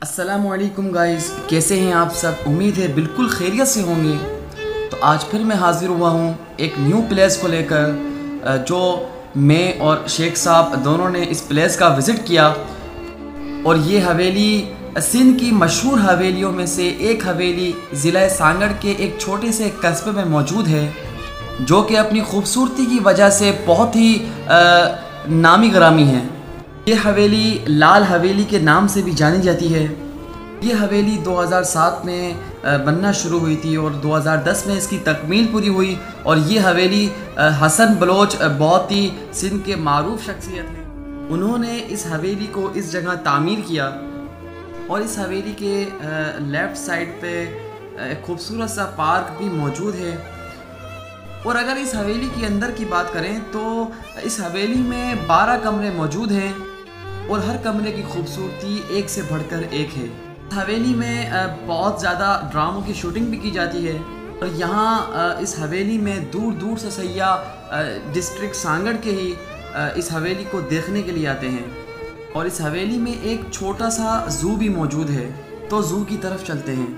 अस्सलामुअलैकुम गाइस, कैसे हैं आप सब। उम्मीद है बिल्कुल खैरियत से होंगे। तो आज फिर मैं हाज़िर हुआ हूँ एक न्यू प्लेस को लेकर, जो मैं और शेख साहब दोनों ने इस प्लेस का विज़िट किया। और ये हवेली सिंध की मशहूर हवेलियों में से एक हवेली ज़िला सांगड़ के एक छोटे से कस्बे में मौजूद है, जो कि अपनी खूबसूरती की वजह से बहुत ही नामी ग्रामी है। ये हवेली लाल हवेली के नाम से भी जानी जाती है। ये हवेली 2007 में बनना शुरू हुई थी और 2010 में इसकी तकमील पूरी हुई। और ये हवेली हसन बलोच बहुत ही सिंध के मारूफ शख्सियत हैं। उन्होंने इस हवेली को इस जगह तामीर किया और इस हवेली के लेफ़्ट साइड पे एक खूबसूरत सा पार्क भी मौजूद है। और अगर इस हवेली के अंदर की बात करें तो इस हवेली में 12 कमरे मौजूद हैं और हर कमरे की खूबसूरती एक से बढ़कर एक है। हवेली में बहुत ज़्यादा ड्रामों की शूटिंग भी की जाती है और यहाँ इस हवेली में दूर दूर से सयाह डिस्ट्रिक्ट सांगड़ के ही इस हवेली को देखने के लिए आते हैं। और इस हवेली में एक छोटा सा ज़ू भी मौजूद है, तो ज़ू की तरफ चलते हैं।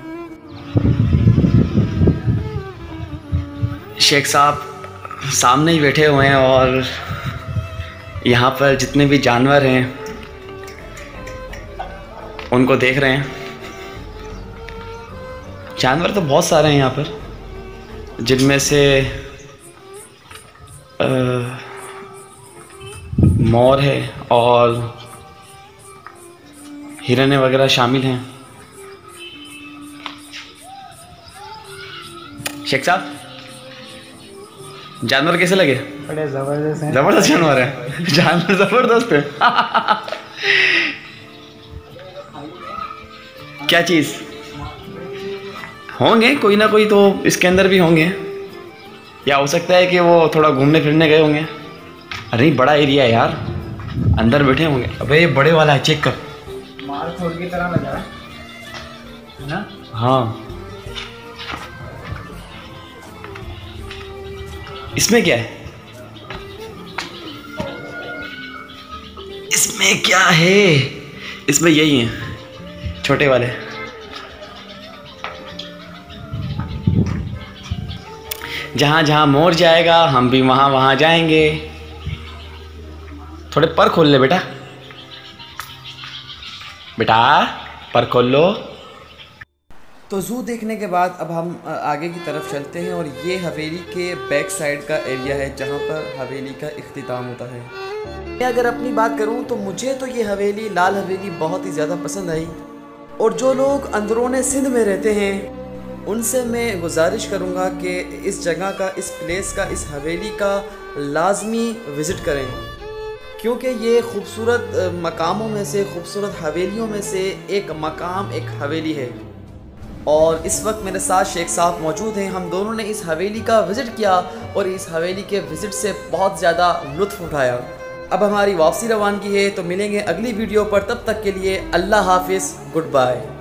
शेख साहब सामने ही बैठे हुए हैं और यहाँ पर जितने भी जानवर हैं उनको देख रहे हैं। जानवर तो बहुत सारे हैं यहाँ पर, जिनमें से मोर है और हिरने वगैरह शामिल हैं। शेख साहब, जानवर कैसे लगे? बड़े ज़बरदस्त हैं। ज़बरदस्त जानवर है। जानवर ज़बरदस्त है। क्या चीज़ होंगे, कोई ना कोई तो इसके अंदर भी होंगे, या हो सकता है कि वो थोड़ा घूमने फिरने गए होंगे। अरे बड़ा एरिया है यार, अंदर बैठे होंगे। अबे ये बड़े वाला है, चेक कर। मार खोल की तरह लग रहा है ना? हाँ, इसमें क्या है? इसमें क्या है? इसमें यही है, छोटे वाले। जहाँ जहाँ मोर जाएगा हम भी वहाँ वहाँ जाएंगे। थोड़े पर खोल ले बेटा, बेटा पर खोल लो। तो ज़ू देखने के बाद अब हम आगे की तरफ चलते हैं और ये हवेली के बैक साइड का एरिया है, जहाँ पर हवेली का इख्तिताम होता है। मैं अगर अपनी बात करूँ तो मुझे तो ये हवेली लाल हवेली बहुत ही ज़्यादा पसंद आई। और जो लोग अंदरूने सिंध में रहते हैं उनसे मैं गुजारिश करूँगा कि इस जगह का, इस प्लेस का, इस हवेली का लाजमी विज़िट करें, क्योंकि ये खूबसूरत मकामों में से, खूबसूरत हवेलियों में से एक मकाम, एक हवेली है। और इस वक्त मेरे साथ शेख साहब मौजूद हैं। हम दोनों ने इस हवेली का विज़िट किया और इस हवेली के विज़िट से बहुत ज़्यादा लुत्फ़ उठाया। अब हमारी वापसी रवानगी है, तो मिलेंगे अगली वीडियो पर। तब तक के लिए अल्लाह हाफिज़, गुड बाय।